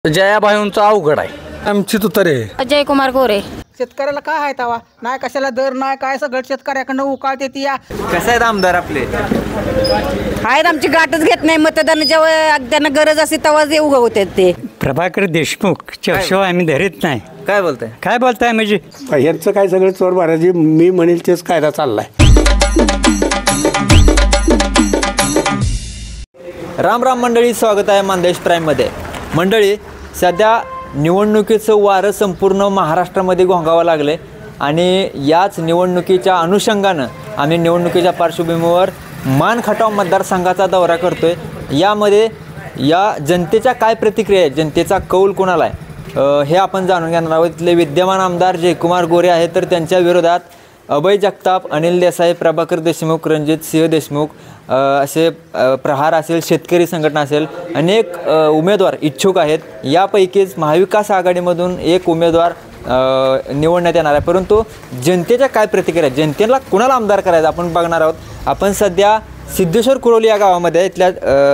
जयाबाईंचा अवघड आहे आमची तुतारे अजय कुमार गोरे. शेतकऱ्याला काय आहे तवा नाही कशाला दर नाही काय सगळं शेतकऱ्याकडनं उकाळते ती या कसं आहेत आमदार आपले? आहेत आमची गाठच घेत नाही मतदान जेव्हा त्यांना गरज असते तेव्हा जे उभं होते ते. प्रभाकर देशमुख शिवाय आम्ही धरीत नाही. काय बोलताय म्हणजे यांचं काय सगळं चोर महाराजी मी म्हणेल तेच कायदा चाललाय. राम राम मंडळी, स्वागत आहे मानदेश प्राईममध्ये. मंडळी, सध्या निवडणुकीचं वारं संपूर्ण महाराष्ट्रामध्ये घोंगावं लागले आणि याच निवडणुकीच्या अनुषंगानं आम्ही निवडणुकीच्या पार्श्वभूमीवर मान खटाव मतदारसंघाचा दौरा करतोय. यामध्ये या जनतेच्या काय प्रतिक्रिया आहेत, जनतेचा कौल कोणाला आहे हे आपण जाणून घेणार आहोत. इथले विद्यमान आमदार जयकुमार गोरे आहेत, तर त्यांच्या विरोधात अभय जगताप, अनिल देसाई, प्रभाकर देशमुख, रणजित सिंह देशमुख असे प्रहार असेल, शेतकरी संघटना असेल, अनेक उमेदवार इच्छुक आहेत. यापैकीच महाविकास आघाडीमधून एक उमेदवार निवडण्यात येणार आहे. परंतु जनतेच्या काय प्रतिक्रिया, जनतेला कुणाला आमदार करायचं आपण बघणार आहोत. आपण सध्या सिद्धेश्वर कुरोली या गावामध्ये इथल्या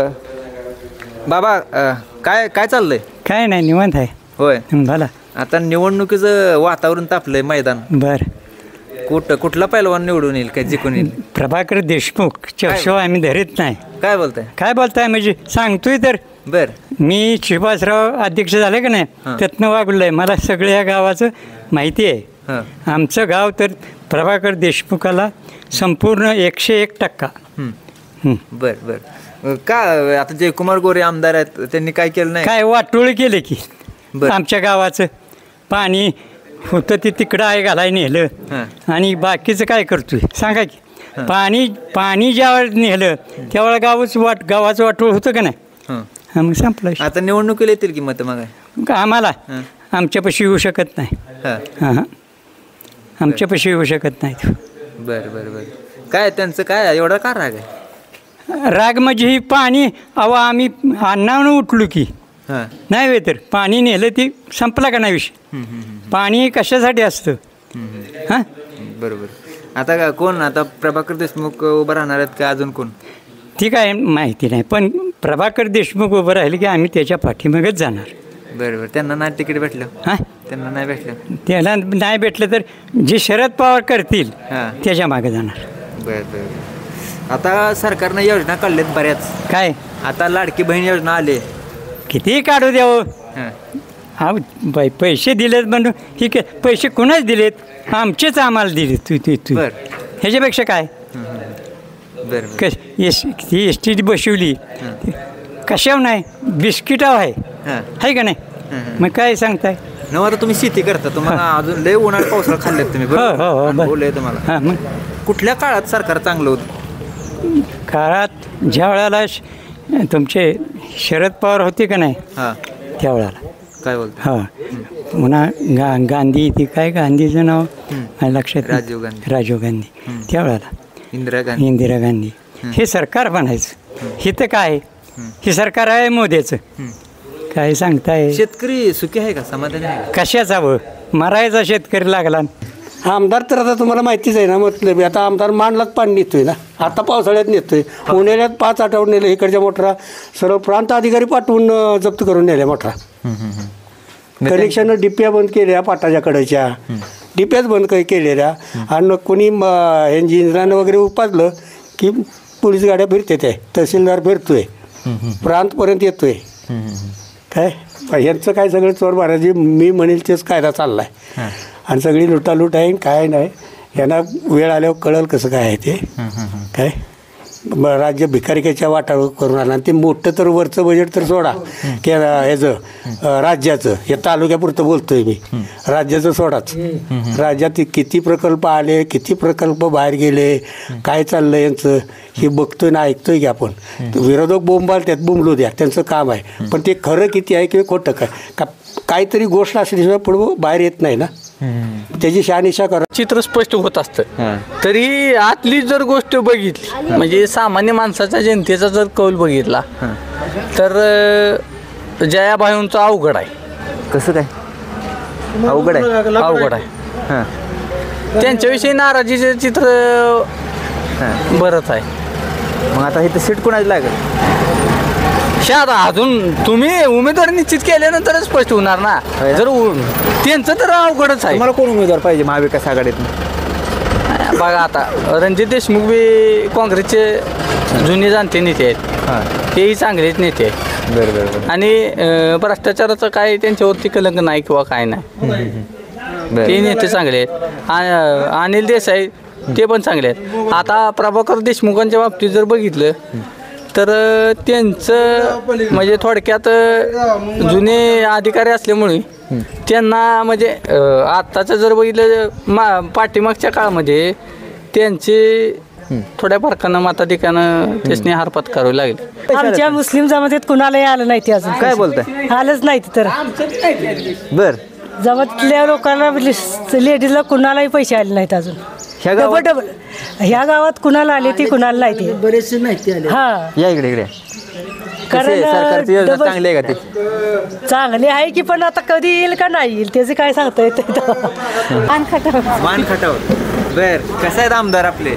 बाबा काय काय चाललंय? काय नाही, निवांत आहे. होय, भला. आता निवडणुकीचं वातावरण तापलंय, मैदान. बरं, कुठला पैलवान निवडून येईल, काय जिंकून येईल? प्रभाकर देशमुख शिवाय आम्ही धरीत नाही. काय बोलताय म्हणजे सांगतोय तर. बर, मी शिवासराव अध्यक्ष झाले का नाही, त्यातनं वागलोय. मला सगळ्या या गावाचं माहिती आहे. आमचं गाव तर प्रभाकर देशमुखाला संपूर्ण 101%. बर बर. का आता जयकुमार गोरे आमदार आहेत, त्यांनी काय केलं नाही? काय वाटोळ केले की आमच्या गावाचं पाणी होतं ते तिकडं आहे घालाय नेलं आणि बाकीचं काय करतोय सांगा की. पाणी ज्यावेळेस नेलं त्यावेळेला गावाचं वाटोळ होतं का नाही. मग संपलं. आता निवडणुकीला येतील की मत मग आम्हाला आमच्यापाशी येऊ शकत नाही. हां, आमच्यापाशी येऊ शकत नाही. बर बर बर. काय त्यांचं काय एवढा का राग आहे? राग म्हणजे ही पाणी आम्ही अन्नावरून उठलो की नाही वे, तर पाणी नेलं ती संपला का नाही विषय. पाणी कशासाठी असतं? हां, बरोबर. आता कोण, आता प्रभाकर देशमुख उभं राहणार आहेत का अजून कोण? ती काय माहिती नाही, पण प्रभाकर देशमुख उभं राहिले की आम्ही त्याच्या पाठीमागच जाणार. बरोबर. त्यांना नाही तिकीट भेटलं? हां, त्यांना नाही भेटलं. त्याला नाही भेटलं तर जे शरद पवार करतील त्याच्या मागे जाणार. बरं बरं. आता सरकारनं योजना काढल्यात बऱ्याच. काय आता लाडकी बहीण योजना आली, किती काढू द्यावं. हा पैसे दिलेत म्हणून ही पैसे कुणाच दिलेत? आमचेच आम्हाला दिलेत. तू ह्याच्यापेक्षा काय? एस टी बसवली कशावर नाही, बिस्किटावर आहे का नाही. मग काय सांगताय? न आता तुम्ही शेती करता, तुम्हाला अजून लय उन्हाळ्यात पावसाळा खाल्लेत तुम्ही. बोलले तुम्हाला. हां, मग कुठल्या काळात सरकार चांगलं होतं? काळात ज्या वेळेला तुमचे शरद पवार होते का नाही त्यावेळेला. काय बोलतो? हां, पुन्हा गांधी, ती काय गांधीचं नाव लक्षात, राजीव गांधी. त्यावेळेला इंदिरा गांधी. हे सरकार बनायचं. हे तर काय, हे सरकार आहे मोदीचं. काय सांगताय? शेतकरी सुखी आहे का, समाधानी आहे? कशाचा मरायचा शेतकरी लागला. आमदार तर आता तुम्हाला माहितीच आहे ना. मतलब आता आमदार मांडलाच पाणी नेतोय ना. आता पावसाळ्यात नेतोय, उन्हाळ्यात 5 आठवडे नेले. इकडच्या मोटरा सर्व प्रांत अधिकारी पाठवून जप्त करून नेल्या मोटरा. कनेक्शन डिप्या बंद केल्या, पाटाच्या कडेच्या डिप्याच बंद केलेल्या. आणि कोणी इंजिनियरांना वगैरे उपाजलं की पोलीस गाड्या फिरते, ते तहसीलदार फिरतोय, प्रांतपर्यंत येतोय. काय यांचं काय सगळं चोर महाराजी मी म्हणेल तेच कायदा चाललाय. आणि सगळी लुटालूट आहे, काय नाही. यांना वेळ आल्यावर कळलं कसं काय आहे ते. काय राज्य भिकारिकेच्या वाटावर करून आला. आणि ते मोठं तर वरचं बजेट तर सोडा की ह्याचं राज्याचं, हे तालुक्यापुरतं बोलतोय मी, राज्याचं सोडाच. राज्यात किती प्रकल्प आले, किती प्रकल्प बाहेर गेले, काय चाललं यांचं हे बघतोय ना, ऐकतोय की आपण. विरोधक बोंबालतात, बोंबलू द्या, त्यांचं काम आहे. पण ते खरं किती आहे किंवा खोटं काय, काहीतरी गोष्ट असल्याशिवाय पुढं बाहेर येत नाही ना. त्याची शहानिशा करा. चित्र स्पष्ट होत असतं. तरी आतली जर गोष्ट बघितली, म्हणजे सामान्य माणसाचा, जनतेचा जर कौल बघितला तर जयाबाईंचा अवघड आहे. कसं काय अवघड आहे? अवघड आहे. त्यांच्याविषयी नाराजीचे चित्र बरंच आहे. मग आता इथं सीट कोणाची लागेल? हे आता अजून तुम्ही उमेदवार निश्चित केल्यानंतरच स्पष्ट होणार ना. जर त्यांचं तर अवघडच आहे. तुम्हाला कोण उमेदवार पाहिजे महाविकास आघाडीतून? बघा आता रणजित देशमुख बी काँग्रेसचे जुने जाणते नेते आहेत, तेही चांगलेच नेते आहेत. बरं. आणि भ्रष्टाचाराचं काय त्यांच्यावरती कलंक नाही किंवा काय नाही. ते नेते चांगले आहेत. अनिल देसाई ते पण चांगले आहेत. आता प्रभाकर देशमुखांच्या बाबतीत जर बघितलं तर त्यांचं म्हणजे थोडक्यात जुने अधिकारी असल्यामुळे त्यांना म्हणजे आत्ताचं जर बघितलं पाठीमागच्या काळामध्ये त्यांचे थोड्या फरकानं मताधिकानं त्यासनी हार पत्करावी लागली. आमच्या मुस्लिम जमातीत कुणालाही आलं नाही ते अजून. काय बोलताय? आलंच नाही तर बर. जमातीतल्या लोकांना लेडीजला कुणालाही पैसे आले नाहीत अजून. डबल ह्या गावात कुणाला आले ती कुणाला नाही ते बरेचसे नाही. हा या इकडे कारण सरकारची योजना चांगली आहे का ती? चांगली आहे की, पण आता कधी येईल का नाही येईल त्याचे काय सांगता येतं. मान खटाव. बर. कसं आहेत आमदार आपले?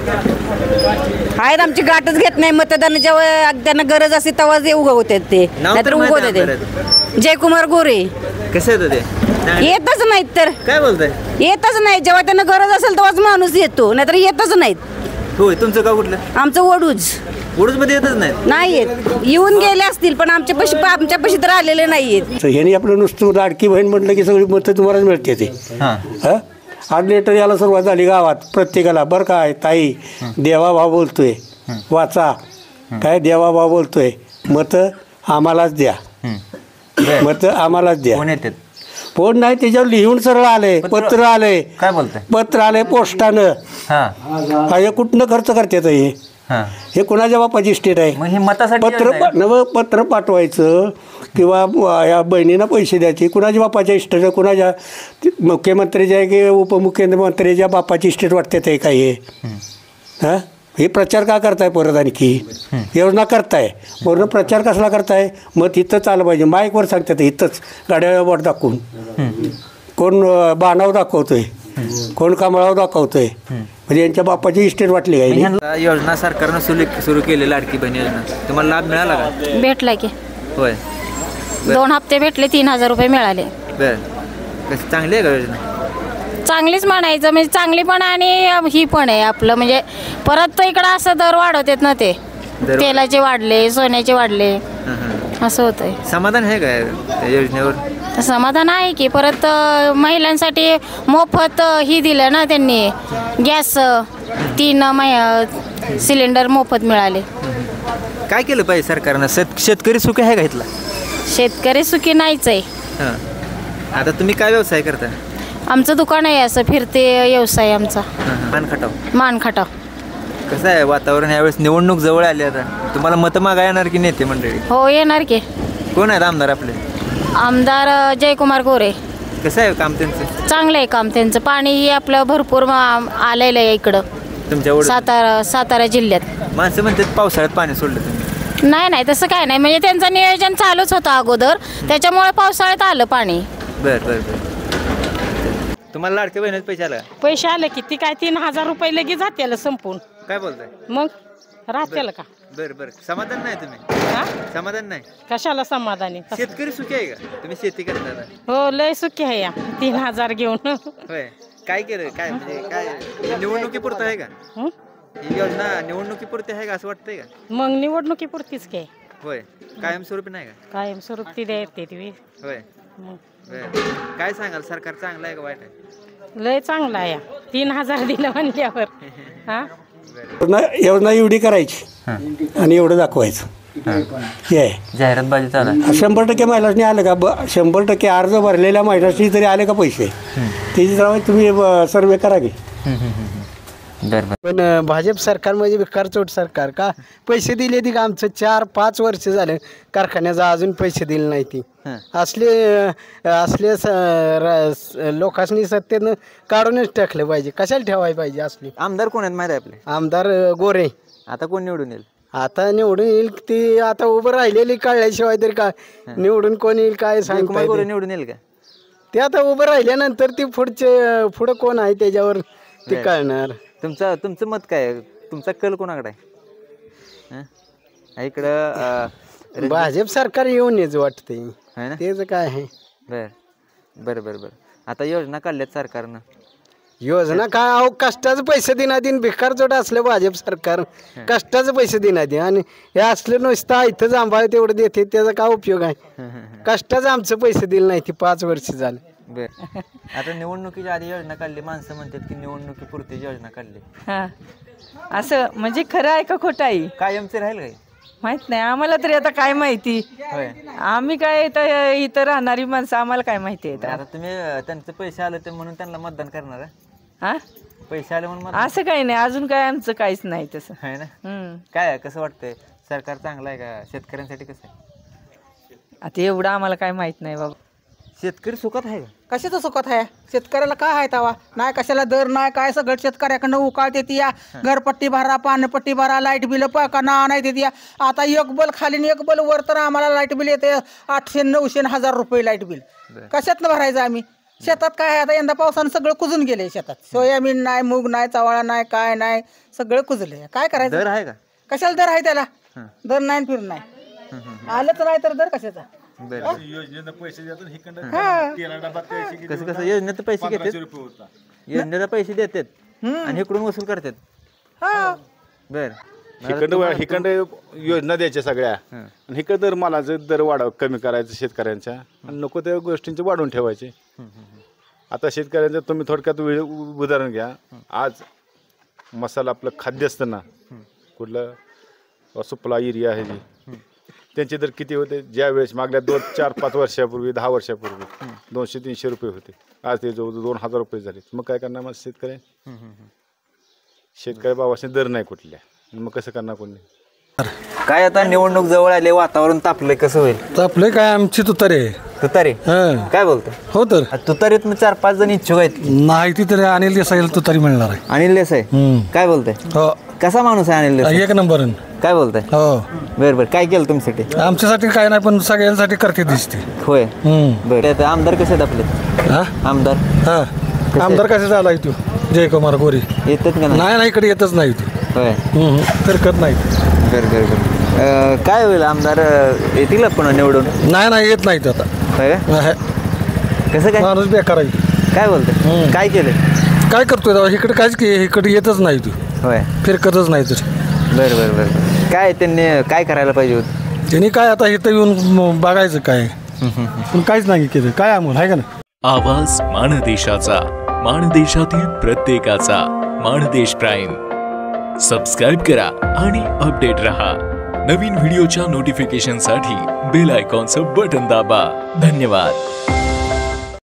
आहेत आमची गाठच घेत नाही. मतदान जेव्हा त्यांना गरज असते तेव्हा जे उगव होते ते, नाहीतर उगवते ते. जयकुमार गोरे. कसं येतं ते? येतच नाहीत तर काय बोलताय? येतच नाही. जेव्हा त्यांना गरज असेल तेव्हाच माणूस येतो, नाहीतर येतच नाहीत. होय. तुमचं गाव कुठलं? आमचं वडूज मध्ये येतच नाहीत. नाही येत. येऊन गेले असतील पण आमच्यापाशी तर आलेले नाही आहेत. ह्यानी आपलं नुसतं लाडकी बहीण म्हटलं की सगळी मतं तुम्हालाच मिळते ते. हां आज लेटर यायला सुरुवात झाली गावात प्रत्येकाला. बरं काय ताई, देवाभाव बोलतोय, वाचा काय देवाभाव बोलतोय, मतं आम्हालाच द्या, मतं आम्हालाच द्या. फोन नाही त्याच्यावर लिहून सरळ आले, पत्र आले. काय बोलतंय? पत्र आले पोस्टानं. हे कुठनं खर्च करतात हे कुणाच्या बापाची स्टेट आहे? पत्र पाठवायचं किंवा या बहिणीनं पैसे द्यायचे कुणाच्या बापाच्या इस्टेट, कुणाच्या मुख्यमंत्रीच्या आहे की उपमुख्यमंत्र्याच्या बापाची स्टेट वाटते ते काय? हां हे प्रचार का करताय परत? आणखी योजना करताय पूर्ण प्रचार कसला करताय? मग तिथंच आलं पाहिजे. माईकवर सांगतात इथंच गाड्या बोट दाखवून. कोण बाणाव दाखवतोय, कोण कमळाव दाखवतोय. म्हणजे यांच्या बापाची इस्टेट वाटली काय? योजना सरकारनं सुरू केली लाडकी बहीण योजना, तुम्हाला लाभ मिळाला का? भेटला की. होय. 2 हप्ते भेटले, 3000 रुपये मिळाले. बर. कसं चांगली आहे का योजना? चांगलीच म्हणायचं म्हणजे चांगली पण आणि ही पण आहे आपलं म्हणजे परत तर इकडं असं दर वाढवतात ना ते. तेलाचे वाढले, सोन्याचे वाढले, असं होतंय. समाधान आहे काय त्या योजनेवर? समाधान आहे की. परत महिलांसाठी मोफत ही दिलं ना त्यांनी, गॅस 3 सिलेंडर मोफत मिळाले. काय केलं पाहिजे सरकारनं? शेतकरी सुखी आहे का इथला? शेतकरी सुखी नाहीच आहे. आता तुम्ही काय व्यवसाय करता? आमचं दुकान आहे, असं फिरते व्यवसाय आमचा. मान खटाव. कसं आहे वातावरण यावेळेस? निवडणूक जवळ आली आता, तुम्हाला मतं मागा येणार की नेते मंडळी? हो येणार की. कोण आहेत आमदार आपले? आमदार जयकुमार गोरे. कसं आहे काम त्यांचं? चांगलं आहे काम त्यांचं. पाणी आपलं भरपूर आलेलं आहे इकडं तुमच्या सातारा जिल्ह्यात. माणसं म्हणतात पावसाळ्यात पाणी सोडलं तुम्ही. नाही तसं काय नाही, म्हणजे त्यांचं नियोजन चालूच होतं अगोदर, त्याच्यामुळे पावसाळ्यात आलं पाणी. बर. तुम्हाला लाडक्या बहिणीचे पैसे आले? पैसे आले की ती काय 3000 रुपये लगेच जाते संपून. काय बोलताय? मग राहतेल का? बर. समाधान नाही तुम्ही? समाधान नाही कशाला समाधानी? शेतकरी सुखी आहे का? तुम्ही शेती करता? हो लय सुखी आहे या 3000 घेऊन. होय. काय केलं? काय म्हणजे काय निवडणुकीपुरतं आहे का ही योजना? निवडणुकीपुरती आहे का असं वाटतंय का? मग निवडणुकीपुरतीच काय? होय. कायमस्वरूपी नाही का? कायमस्वरूपी देते ती. होय. काय सांगाल? सरकार चांगलं आहे का वाईट आहे? लय चांगला आहे. 3000 दिलं म्हणल्यावर. हा योजना एवढी करायची आणि एवढं दाखवायचं. हे जाहिरात बाजी चालू. 100% महिलांनी आलं का? 100% अर्ज भरलेल्या महिलांनी तरी आले का पैसे? त्याची जरा तुम्ही सर्वे करा की. पण भाजप सरकार म्हणजे बेकारचोट सरकार का? पैसे दिले ती का? आमचं 4-5 वर्ष झाले कारखान्याचा अजून पैसे दिले नाही ती. असले लोकांनी सत्तेनं काढूनच टाकलं पाहिजे. कशाला ठेवायला पाहिजे असले? आमदार कोण आहेत माहिती आहे आपले? आमदार गोरे. आता कोण निवडून येईल? आता निवडून येईल ती आता उभं राहिलेली कळल्याशिवाय तरी काय निवडून कोण येईल काय सांगता? गोरे निवडून येईल का? ते आता उभं राहिल्यानंतर ती पुढं कोण आहे त्याच्यावर ते कळणार. तुमचं मत काय? तुमचा कल कोणाकडे आहे? इकडं भाजप सरकार येऊन येच वाटतंय है ना? तेच काय आहे बरं आता योजना काढल्यात सरकारनं. योजना काय अहो कष्टाचे पैसे देणार दिन भिकार जोड असलं भाजप सरकार कष्टाचे पैसे देणार दिन आणि हे असलं नुसतं इथं जांभाळ तेवढं देते त्याचा काय उपयोग आहे कष्टाचं आमचं पैसे दिले नाही ती 5 वर्ष झालं. बर आता निवडणुकीच्या आधी योजना काढली माणसं म्हणतात की निवडणुकीपुरती योजना काढली. हा असं म्हणजे खरं आहे का खोटं आहे कायमचे राहील काय माहित नाही आम्हाला तरी आता काय माहिती. आम्ही काय इथं राहणारी माणसं आम्हाला काय माहिती आहे. आता तुम्ही त्यांचे पैसे आले ते म्हणून त्यांना मतदान करणार आहे? हा पैसे आले म्हणून असं काही नाही अजून काय आमचं काहीच नाही तसं आहे ना. काय कसं वाटतंय सरकार चांगलं आहे का शेतकऱ्यांसाठी कसं आहे? आता एवढं आम्हाला काय माहित नाही बाबा. शेतकरी सुखात आहे का? कशाचं सुखत आहे शेतकऱ्याला काय आहे तवा नाही कशाला दर नाही काय सगळं शेतकऱ्याकडनं उकाळते ती या घरपट्टी भरा पाणीपट्टी भरा लाईट बिल ना नाही ती आता एक बल खाली आणि एक बल वर तर आम्हाला लाईट बिल येते 800, 900, 1000 रुपये लाईट बिल. कशातनं भरायचं आम्ही शेतात काय आहे आता यंदा पावसानं सगळं कुजून गेले शेतात सोयाबीन नाही मूग नाही चवाळा नाही काय नाही सगळं कुजले काय करायचं. दर आहे का? कशाला दर आहे त्याला दर नाही फिर नाही आलंच नाही तर दर कशाचा. योजनेचे पैसे देतात कसं योजनेचे पैसे घेतात योजनेचे पैसे देतात आणि इकडून वसूल करतात. बर हिकंड योजना द्यायच्या सगळ्या आणि हिकड दर मालाचं दर कमी करायचं शेतकऱ्यांच्या आणि नको त्या गोष्टींचे वाढवून ठेवायचे. आता शेतकऱ्यांचं तुम्ही थोडक्यात उदाहरण घ्या. आज मसाला आपलं खाद्य असतं ना कुठलं सुपला एरिया आहे त्यांचे दर किती होते ज्या वेळेस मागल्या 2, 4, 5 वर्षापूर्वी 10 वर्षापूर्वी 200-300 रुपये होते. आज ते जवळ 2000 रुपये झाले. मग काय करणार मग शेतकरी बाबाने दर नाही कुठल्या मग कसं करणार कोणी. काय आता निवडणूक जवळ आले वातावरण तापलंय कसं होईल? तापले काय आमची तुतारी तुतारी काय बोलतो? हो तर तुतारीत 4-5 जण इच्छुक आहेत नाही ती तरी अनिल देसाईला तुतारी मिळणार आहे. अनिल देसाई काय बोलताय? हो कसा माणूस आहे अनिल देसाई? 1 नंबर. काय बोलताय? हो बरं काय केलं तुमच्यासाठी? आमच्यासाठी काय नाही पण सगळ्यांसाठी करते दिसते. होय बरं आमदार कसे आहेत आपले? आमदार आमदार कसे झाला तू जयकुमार गोरे येतात का? नाही इकडे येतच नाही तू होय करत नाही. बरं काय होईल आमदार येतील पुन्हा निवडून? नाही येत नाही आता. होय कसं काय माणूस बेकार आहे. काय बोलतोय काय केलं काय करतोय दादा इकडे काहीच की इकडे येतच नाही तू होय फिरकतच नाही तर. बरं काय त्यांनी काय करायला पाहिजे होतं? त्यांनी काय आता इथं येऊन बघायचं काय पण काहीच नाही केलं काय अमोल आहे का ना. आवाज माणदेशाचा माणदेशातील प्रत्येकाचा माणदेश प्राईम सबस्क्राईब करा आणि अपडेट रहा. नवीन व्हिडिओच्या नोटिफिकेशनसाठी बेल आयकॉनचं बटन दाबा. धन्यवाद.